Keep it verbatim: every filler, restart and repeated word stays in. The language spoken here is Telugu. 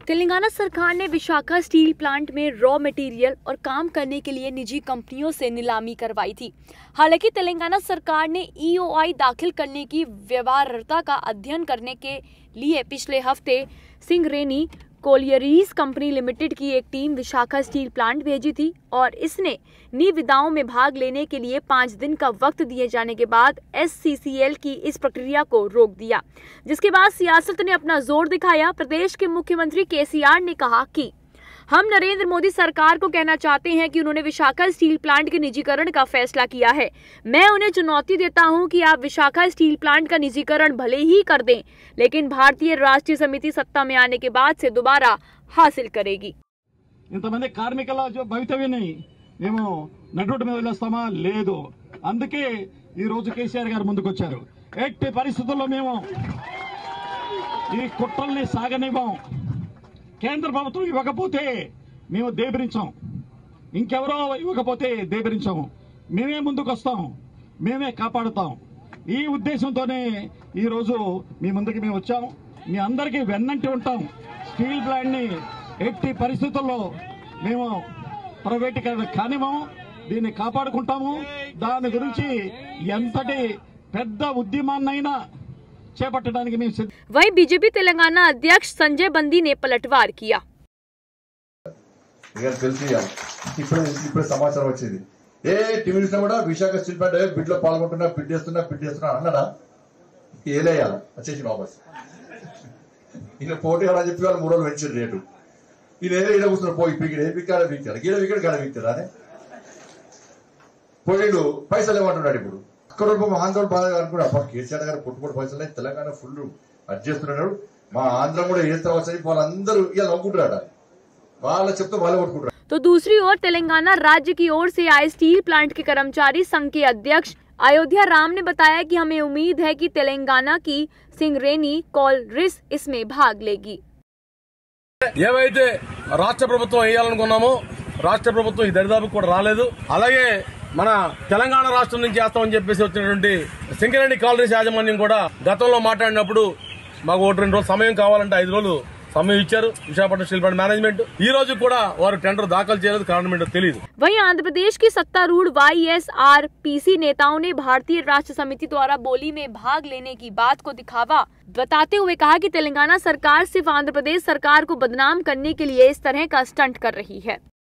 तेलंगाना सरकार ने विशाखा स्टील प्लांट में रॉ मटेरियल और काम करने के लिए निजी कंपनियों से नीलामी करवाई थी। हालांकि तेलंगाना सरकार ने ई ओ आई दाखिल करने की व्यवहार्यता का अध्ययन करने के लिए पिछले हफ्ते सिंगरेनी कोलियरीज कंपनी लिमिटेड की एक टीम विशाखा स्टील प्लांट भेजी थी और इसने निविदाओं में भाग लेने के लिए पाँच दिन का वक्त दिए जाने के बाद एस सी सी एल की इस प्रक्रिया को रोक दिया, जिसके बाद सियासत ने अपना जोर दिखाया। प्रदेश के मुख्यमंत्री के सी आर ने कहा कि हम नरेंद्र मोदी सरकार को कहना चाहते हैं कि उन्होंने विशाखा स्टील प्लांट के निजीकरण का फैसला किया है। मैं उन्हें चुनौती देता हूं कि आप विशाखा स्टील प्लांट का निजीकरण भले ही कर दें, लेकिन भारतीय राष्ट्रीय समिति सत्ता में आने के बाद से दोबारा हासिल करेगी। ఇంతమంది కార్మికుల భవితవ్యాన్ని మేము నటుడి మీద వదిలేస్తామా? లేదు. అందుకే ఈ రోజు కేసీఆర్ గారు ముందుకొచ్చారు. ఎట్టి పరిస్థితుల్లో మేము ఈ కుట్రల్ని సాగనివ్వం. కేంద్ర ప్రభుత్వం ఇవ్వకపోతే మేము దేబరించాం, ఇంకెవరో ఇవ్వకపోతే దేబరించాము. మేమే ముందుకు వస్తాం, మేమే కాపాడుతాం. ఈ ఉద్దేశంతోనే ఈ రోజు మీ ముందుకు మేము వచ్చాం. మీ అందరికీ వెన్నంటి ఉంటాం. స్టీల్ ప్లాంట్ ని ఎట్టి పరిస్థితుల్లో మేము ప్రైవేటీకరణ కానివ్వము, దీన్ని కాపాడుకుంటాము. దాని గురించి ఎంతటి పెద్ద ఉద్యమాన్నైనా చేపట్టడానికి మేము సిద్ధం. वहीं बीजेपी तेलंगाना अध्यक्ष संजय बंदी ने पलटवार किया। ఇప్పుడు సమాచారం వచ్చింది, ఏ టీవీ చూసినా కూడా విశాఖ స్టీల్ ప్లాంట్ బిడ్ లో పాల్గొంటున్నా, బిడ్ చేస్తున్నా బిడ్ చేస్తున్నా అన్నాడా? ఏలేయాల వచ్చేసి వాపస్ ఈయన పోటీ అలా చెప్పి వాళ్ళు మూడు రోజులు పెంచారు రేటు. ఈయన ఏదో ఈడ కూర్చున్నారు, పోయి పీకిడు ఏ పీకాడ పీకాడు, గీడ పీకాడు గాడ పీకుతాడు అని పోయిడు. పైసలు ఏమంటున్నాడు ఇప్పుడు? ఒక్క రూపాయి మా ఆంధ్ర బాధ అనుకున్నా, అప్పుడు కేసీఆర్ గారు పుట్టుబడి పైసలు తెలంగాణ ఫుల్ అడ్జస్ట్ చేస్తున్నాడు. మా ఆంధ్ర కూడా ఏస్తా వచ్చి వాళ్ళందరూ ఇలా నవ్వుకుంటారట, వాళ్ళ చెప్తే వాళ్ళే కొట్టుకుంటారు. तो दूसरी ओर तेलंगाना राज्य की ओर से आए स्टील प्लांट के कर्मचारी संघ के अध्यक्ष अयोध्या राम ने बताया कि हमें उम्मीद है कि तेलंगाना की सिंगरेनी कोलरिस इसमें भाग लेगी। ఏవైతే రాష్ట్ర ప్రభుత్వం వేయాలనుకున్నామో రాష్ట్ర ప్రభుత్వం ఈ దరిదాపు కూడా రాలేదు. అలాగే మన తెలంగాణ రాష్ట్రం నుంచి వేస్తామని చెప్పేసి వచ్చినటువంటి సింగరేణి కాలరీస్ యాజమాన్యం కూడా గతంలో మాట్లాడినప్పుడు మాకు ఒకటి రెండు రోజులు సమయం కావాలంటే ఐదు రోజులు समय इచ్చారు विशाखापट्टनम स्टील प्लांट मैनेजमेंट. ఈ రోజు కూడా వారు టెండర్ దాఖలు చేయలేదు, కారణం ఏంటో తెలియదు. वहीं आंध्र प्रदेश की सत्तारूढ़ Y S R P C नेताओं ने भारतीय राष्ट्र समिति द्वारा बोली में भाग लेने की बात को दिखावा बताते हुए कहा कि तेलंगाना सरकार सिर्फ आंध्र प्रदेश सरकार को बदनाम करने के लिए इस तरह का स्टंट कर रही है।